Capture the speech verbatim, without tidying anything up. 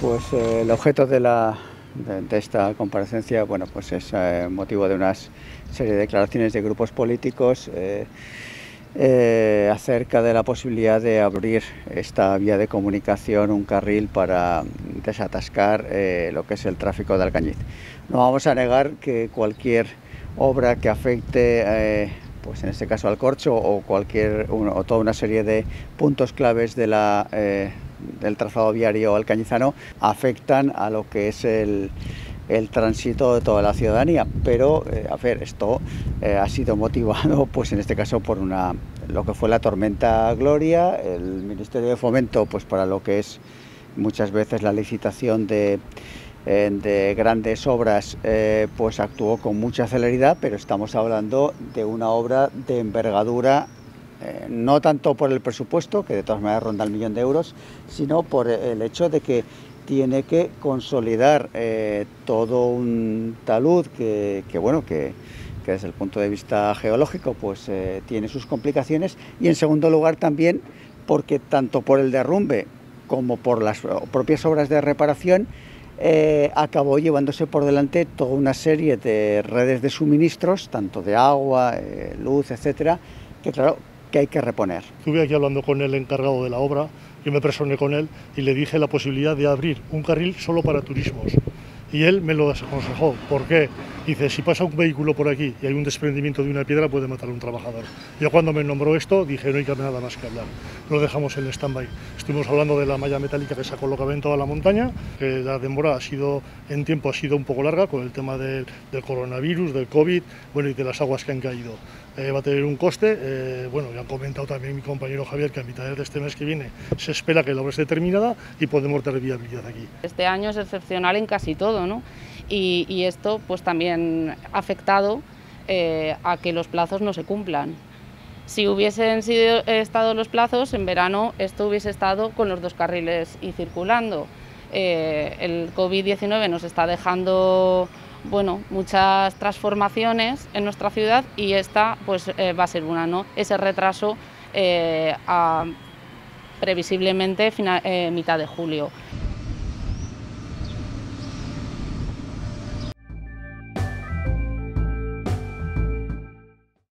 Pues eh, el objeto de, la, de, de esta comparecencia, bueno, pues es eh, motivo de una serie de declaraciones de grupos políticos eh, eh, acerca de la posibilidad de abrir esta vía de comunicación, un carril para desatascar eh, lo que es el tráfico de Alcañiz. No vamos a negar que cualquier obra que afecte, eh, pues en este caso al Corcho o cualquier uno, o toda una serie de puntos claves de la eh, del trazado viario alcañizano afectan a lo que es el, el tránsito de toda la ciudadanía, pero eh, a ver, esto eh, ha sido motivado, pues en este caso por una lo que fue la tormenta Gloria. El Ministerio de Fomento, pues para lo que es muchas veces la licitación de eh, de grandes obras, eh, pues actuó con mucha celeridad, pero estamos hablando de una obra de envergadura. Eh, no tanto por el presupuesto, que de todas maneras ronda el millón de euros, sino por el hecho de que tiene que consolidar eh, todo un talud que, que bueno, que, que desde el punto de vista geológico pues eh, tiene sus complicaciones, y en segundo lugar también porque tanto por el derrumbe como por las propias obras de reparación eh, acabó llevándose por delante toda una serie de redes de suministros, tanto de agua, eh, luz, etcétera, que claro, que hay que reponer. Estuve aquí hablando con el encargado de la obra, yo me personé con él y le dije la posibilidad de abrir un carril solo para turismos. Y él me lo desaconsejó. ¿Por qué? Dice, si pasa un vehículo por aquí y hay un desprendimiento de una piedra, puede matar a un trabajador. Yo cuando me nombró esto, dije, no hay nada más que hablar. Lo dejamos en stand-by. Estuvimos hablando de la malla metálica que se ha colocado en toda la montaña, que la demora ha sido, en tiempo ha sido un poco larga, con el tema del, del coronavirus, del COVID, bueno, y de las aguas que han caído. Eh, va a tener un coste, eh, bueno, ya han comentado también mi compañero Javier que a mitad de este mes que viene se espera que la obra esté terminada y podemos tener viabilidad aquí. Este año es excepcional en casi todo, ¿no? Y, y esto pues también ha afectado eh, a que los plazos no se cumplan. Si hubiesen sido, estado los plazos, en verano esto hubiese estado con los dos carriles y circulando. Eh, el COVID diecinueve nos está dejando bueno, muchas transformaciones en nuestra ciudad y esta pues eh, va a ser una, ¿no? Ese retraso eh, a previsiblemente final, eh, mitad de julio.